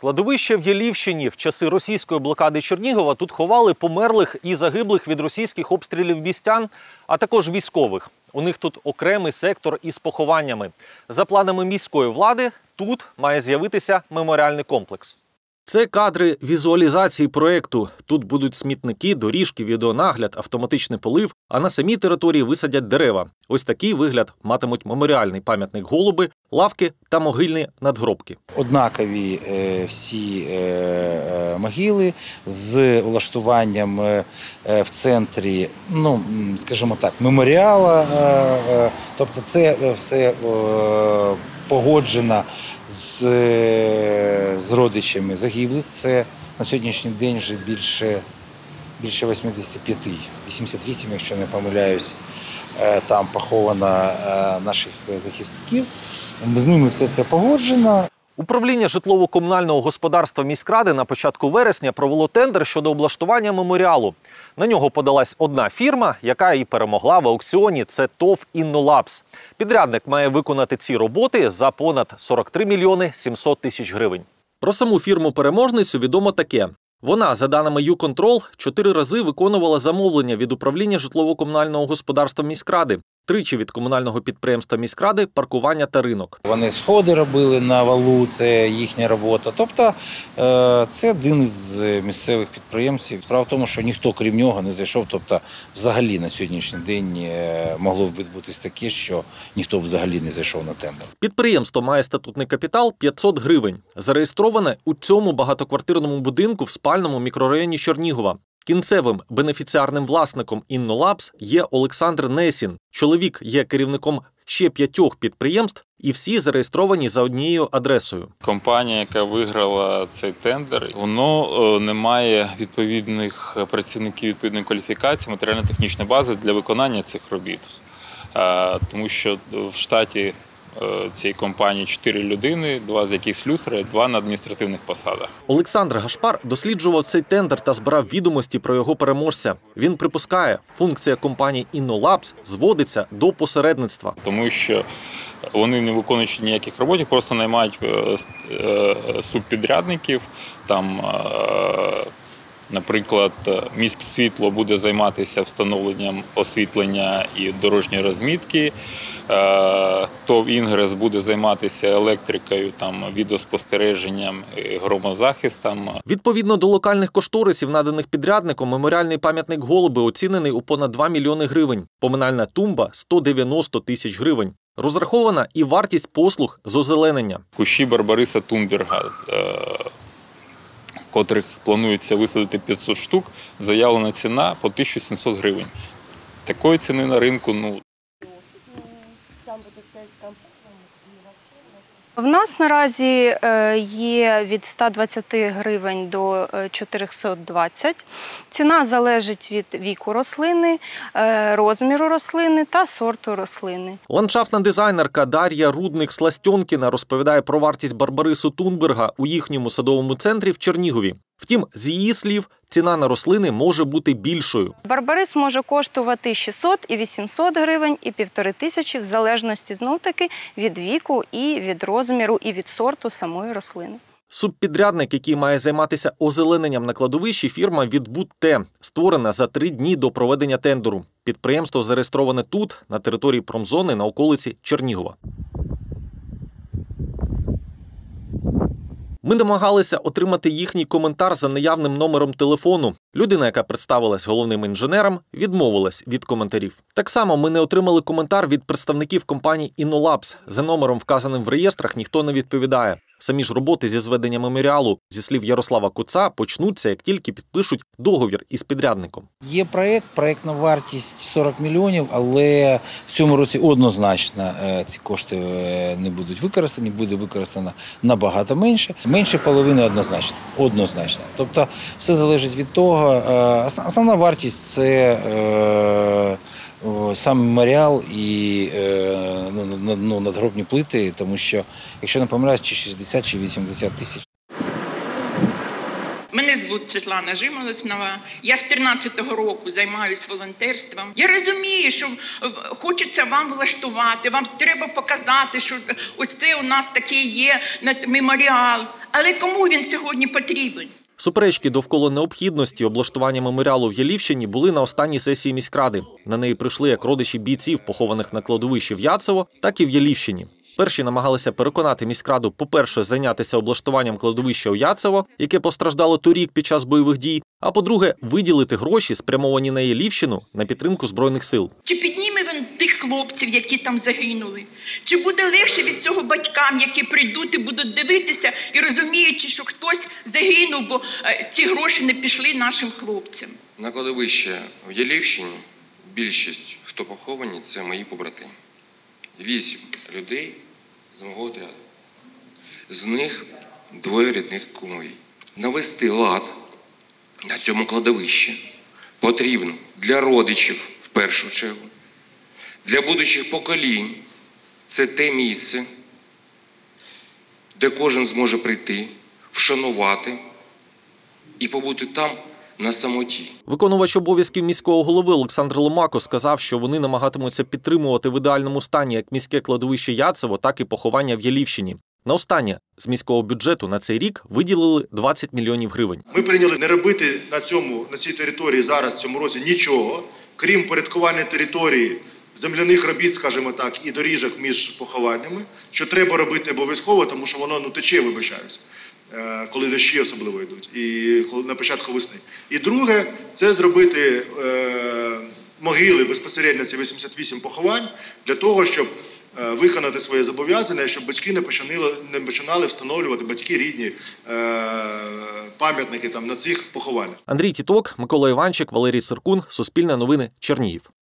Кладовище в Ялівщині. В часи російської блокади Чернігова тут ховали померлих і загиблих від російських обстрілів містян, а також військових. У них тут окремий сектор із похованнями. За планами міської влади, тут має з'явитися меморіальний комплекс. Це кадри візуалізації проєкту. Тут будуть смітники, доріжки, відеонагляд, автоматичний полив, а на самій території висадять дерева. Ось такий вигляд матимуть меморіальний пам'ятник Голуби, лавки та могильні надгробки. Однакові всі могили з влаштуванням в центрі, скажімо так, меморіала. Тобто це все погоджено з родичами загиблих. Це на сьогоднішній день вже більше 85, 88, якщо не помиляюсь, там поховано наших захисників. З ними все це погоджено. Управління житлово-комунального господарства міськради на початку вересня провело тендер щодо облаштування меморіалу. На нього подалась одна фірма, яка і перемогла в аукціоні – це ТОВ «Іннолабс». Підрядник має виконати ці роботи за понад 43 мільйони 700 тисяч гривень. Про саму фірму-переможницю відомо таке. Вона, за даними «Юконтрол», 4 рази виконувала замовлення від управління житлово-комунального господарства міськради. 3 від комунального підприємства міськради – паркування та ринок. Вони сходи робили на валу, це їхня робота. Тобто це один із місцевих підприємців. Справа в тому, що ніхто крім нього не зайшов. Тобто взагалі на сьогоднішній день могло б відбутись таке, що ніхто взагалі не зайшов на тендер. Підприємство має статутний капітал 500 гривень. Зареєстроване у цьому багатоквартирному будинку в спальному мікрорайоні Чернігова. Кінцевим бенефіціарним власником «Іннолабс» є Олександр Несін. Чоловік є керівником ще 5 підприємств і всі зареєстровані за однією адресою. Компанія, яка виграла цей тендер, воно не має відповідних працівників, відповідної кваліфікації, матеріально-технічної бази для виконання цих робіт. Тому що в штаті цієї компанії 4 людини, 2 з яких слюсарі, 2 на адміністративних посадах. Олександр Гашпар досліджував цей тендер та збирав відомості про його переможця. Він припускає, функція компанії «Іннолабс» зводиться до посередництва. Тому що вони, не виконуючи ніяких робот, просто наймають субпідрядників, наприклад, міськсвітло буде займатися встановленням освітлення і дорожньої розмітки, ТОВ «Інгрес» буде займатися електрикою, відеоспостереженням, громозахистом. Відповідно до локальних кошторисів, наданих підрядником, меморіальний пам'ятник Голуби оцінений у понад 2 мільйони гривень. Поминальна тумба – 190 тисяч гривень. Розрахована і вартість послуг з озеленення. Кущі Барбариса Тунберга, котрих планується висадити 500 штук, заявлена ціна по 1700 гривень. Такої ціни на ринку, В нас наразі є від 120 гривень до 420. Ціна залежить від віку рослини, розміру рослини та сорту рослини. Ландшафтна дизайнерка Дар'я Рудник-Сластьонкіна розповідає про вартість Барбарису Тунберга у їхньому садовому центрі в Чернігові. Втім, з її слів, ціна на рослини може бути більшою. Барбарис може коштувати 600 і 800 гривень, і 1500 в залежності, знов-таки, від віку і від розміру, і від сорту самої рослини. Субпідрядник, який має займатися озелененням на кладовищі, фірма «Відбудте», створена за 3 дні до проведення тендеру. Підприємство зареєстроване тут, на території промзони на околиці Чернігова. Ми намагалися отримати їхній коментар за наявним номером телефону. Людина, яка представилась головним інженером, відмовилась від коментарів. Так само ми не отримали коментар від представників компанії «Іннолабс». За номером, вказаним в реєстрах, ніхто не відповідає. Самі ж роботи зі зведення меморіалу, зі слів Ярослава Куца, почнуться, як тільки підпишуть договір із підрядником. Є проєктна вартість 40 мільйонів, але в цьому році однозначно ці кошти не будуть використані, буде використано набагато менше. Менше половини однозначно. Тобто все залежить від того, основна вартість – це сам меморіал і надгробні плити, тому що, якщо не помиляюсь, чи 60, чи 80 тисяч. Мене звуть Світлана Жимолоснова. Я з 13-го року займаюся волонтерством. Я розумію, що хочеться вам влаштувати, вам треба показати, що ось це у нас такий є меморіал. Але кому він сьогодні потрібен? Суперечки довкола необхідності облаштування меморіалу в Ялівщині були на останній сесії міськради. На неї прийшли як родичі бійців, похованих на кладовищі в Яцево, так і в Ялівщині. Перші намагалися переконати міськраду, по-перше, зайнятися облаштуванням кладовища у Яцево, яке постраждало торік під час бойових дій, а по-друге, виділити гроші, спрямовані на Ялівщину, на підтримку Збройних сил. Чи підніме він тих хлопців, які там загинули? Чи буде легше від цього батькам, які прийдуть і будуть дивитися і розуміючи, що хтось загинув, бо ці гроші не пішли нашим хлопцям? На кладовище в Ялівщині більшість, хто поховані, це мої побратими. 8 людей з мого отряду. З них 2 рідних кумові. Навести лад на цьому кладовищі потрібно для родичів в першу чергу, для будущих поколінь. Це те місце, де кожен зможе прийти, вшанувати і побути там на самоті. Виконувач обов'язків міського голови Олександр Ломако сказав, що вони намагатимуться підтримувати в ідеальному стані як міське кладовище Яцево, так і поховання в Ялівщині. На останнє з міського бюджету на цей рік виділили 20 мільйонів гривень. Ми прийняли не робити на цій території зараз, в цьому році, нічого, крім порядкування території, земляних робіт, скажімо так, і доріжок між похованнями, що треба робити обов'язково, тому що воно тече, вибачаюся, коли дощі особливо йдуть, і на початку весни. І друге, це зробити могили безпосередньо, ці 88 поховань, для того, щоб виконати своє зобов'язання, щоб батьки не починали встановлювати, батьки рідні, пам'ятники там на цих похованнях. Андрій Тіток, Микола Іванчик, Валерій Циркун, Суспільне новини, Чернігів.